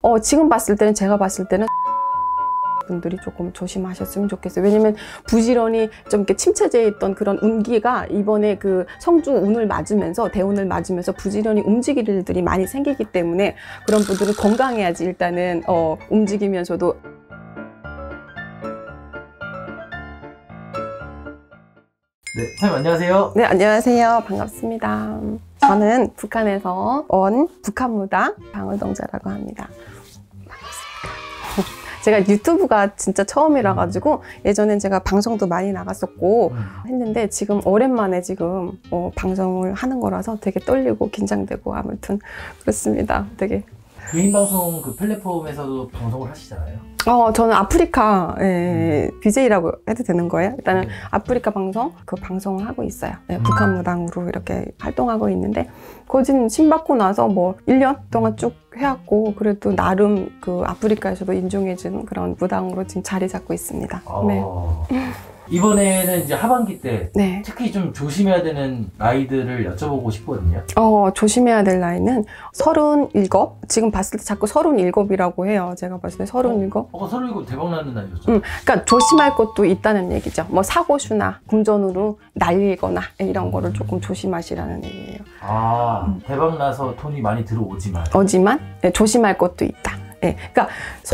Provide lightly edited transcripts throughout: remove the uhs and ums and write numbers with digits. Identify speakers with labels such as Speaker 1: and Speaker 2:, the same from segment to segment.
Speaker 1: 지금 봤을 때는, 제가 봤을 때는 분들이 조금 조심하셨으면 좋겠어요. 왜냐면 부지런히 좀 이렇게 침체되어 있던 그런 운기가 이번에 그 성주 운을 맞으면서, 대운을 맞으면서 부지런히 움직일 일들이 많이 생기기 때문에 그런 분들은 건강해야지 일단은 움직이면서도.
Speaker 2: 네, 선생님 안녕하세요.
Speaker 1: 네, 안녕하세요. 반갑습니다. 저는 북한에서 온 북한무당 방울동자라고 합니다. 반갑습니다. 제가 유튜브가 진짜 처음이라 가지고 예전엔 제가 방송도 많이 나갔었고 했는데 지금 오랜만에 지금 방송을 하는 거라서 되게 떨리고 긴장되고 아무튼 그렇습니다. 되게
Speaker 2: 개인 방송 그 플랫폼에서도 방송을 하시잖아요.
Speaker 1: 저는 아프리카 BJ라고 해도 되는 거예요? 일단은 아프리카 방송, 그 방송을 하고 있어요. 북한 무당으로 이렇게 활동하고 있는데, 거진 신 받고 나서 뭐 1년 동안 쭉 해왔고, 그래도 나름 그 아프리카에서도 인정해준 그런 무당으로 지금 자리 잡고 있습니다. 네.
Speaker 2: 이번에는 이제 하반기 때
Speaker 1: 네.
Speaker 2: 특히 좀 조심해야 되는 나이들을 여쭤보고 싶거든요.
Speaker 1: 조심해야 될 나이는 37. 지금 봤을 때 자꾸 37이라고 해요. 제가 봤을 때 37.
Speaker 2: 37 대박 나는 나이였죠.
Speaker 1: 그러니까 조심할 것도 있다는 얘기죠. 뭐 사고수나 금전으로 날리거나 이런 거를 조금 조심하시라는 얘기예요.
Speaker 2: 대박 나서 돈이 많이 들어오지만
Speaker 1: 조심할 것도 있다. 그러니까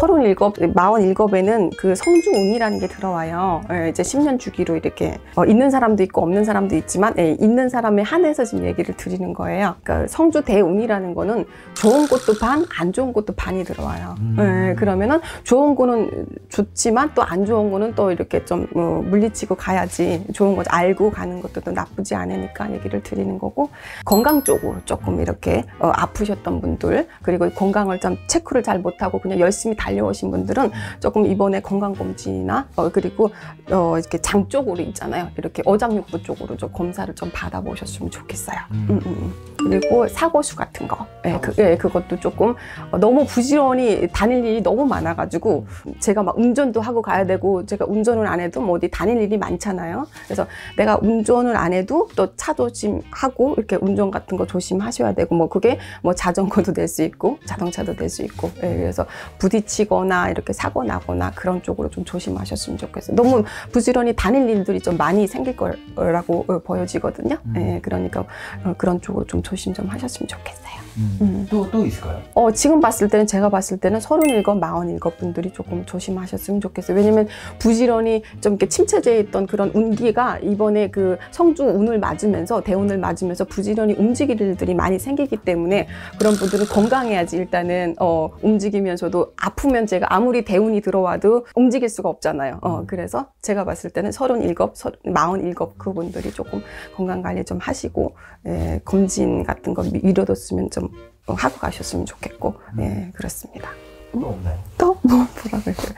Speaker 1: 47에는 그 성주운이라는 게 들어와요. 이제 10년 주기로 이렇게 있는 사람도 있고 없는 사람도 있지만 있는 사람에 한해서 지금 얘기를 드리는 거예요. 그러니까 성주 대운이라는 거는 좋은 것도 반, 안 좋은 것도 반이 들어와요. 그러면은 좋은 거는 좋지만 또 안 좋은 거는 또 이렇게 좀 물리치고 가야지. 좋은 거 알고 가는 것도 또 나쁘지 않으니까 얘기를 드리는 거고, 건강 쪽으로 조금 이렇게 아프셨던 분들, 그리고 건강을 좀 체크를 잘 못하고 그냥 열심히 달려오신 분들은 조금 이번에 건강검진이나 그리고 이렇게 장 쪽으로 있잖아요. 이렇게 어장육부 쪽으로 좀 검사를 좀 받아보셨으면 좋겠어요. 그리고 사고수 같은 거, 그것도 조금 너무 부지런히 다닐 일이 너무 많아가지고, 제가 막 운전도 하고 가야 되고, 제가 운전을 안 해도 뭐 어디 다닐 일이 많잖아요. 그래서 내가 운전을 안 해도 또 차 조심하고 이렇게 운전 같은 거 조심하셔야 되고, 뭐 그게 뭐 자전거도 될 수 있고 자동차도 될 수 있고, 그래서 부딪히거나 이렇게 사고 나거나 그런 쪽으로 좀 조심하셨으면 좋겠어요. 너무 부지런히 다닐 일들이 좀 많이 생길 거라고 보여지거든요. 그러니까 그런 쪽으로 좀 조심 좀 하셨으면 좋겠어요.
Speaker 2: 또 있을까요?
Speaker 1: 지금 봤을 때는, 제가 봤을 때는 37, 47 분들이 조금 조심하셨으면 좋겠어요. 왜냐면 부지런히 좀 이렇게 침체되어 있던 그런 운기가 이번에 그 성주 운을 맞으면서, 대운을 맞으면서 부지런히 움직일 일들이 많이 생기기 때문에 그런 분들은 건강해야지 일단은 움직이면서도, 아프면 제가 아무리 대운이 들어와도 움직일 수가 없잖아요. 그래서 제가 봤을 때는 37, 47 그분들이 조금 건강관리 좀 하시고, 검진 같은 거 미뤄뒀으면 좀 하고 가셨으면 좋겠고, 그렇습니다.
Speaker 2: 또 없나요?
Speaker 1: 또? 뭐라고 해요?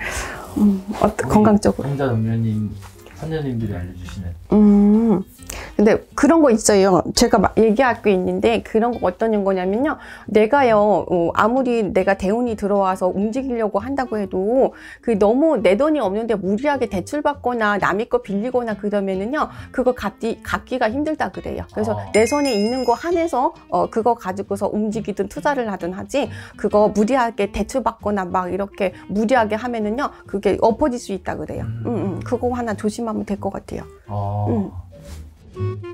Speaker 1: 건강적으로.
Speaker 2: 동자 동료님, 선녀님들이 알려주시는.
Speaker 1: 근데 그런 거 있어요. 제가 막 얘기할 게 있는데, 그런 거 어떤 거냐면요. 내가요, 아무리 내가 대운이 들어와서 움직이려고 한다고 해도 너무 내 돈이 없는데 무리하게 대출받거나 남의 거 빌리거나 그러면은요, 그거 갚기가 힘들다 그래요. 그래서 내 손에 있는 거 한해서 그거 가지고서 움직이든 투자를 하든 하지, 그거 무리하게 대출받거나 막 이렇게 무리하게 하면은요, 그게 엎어질 수 있다 그래요. 그거 하나 조심하면 될 것 같아요.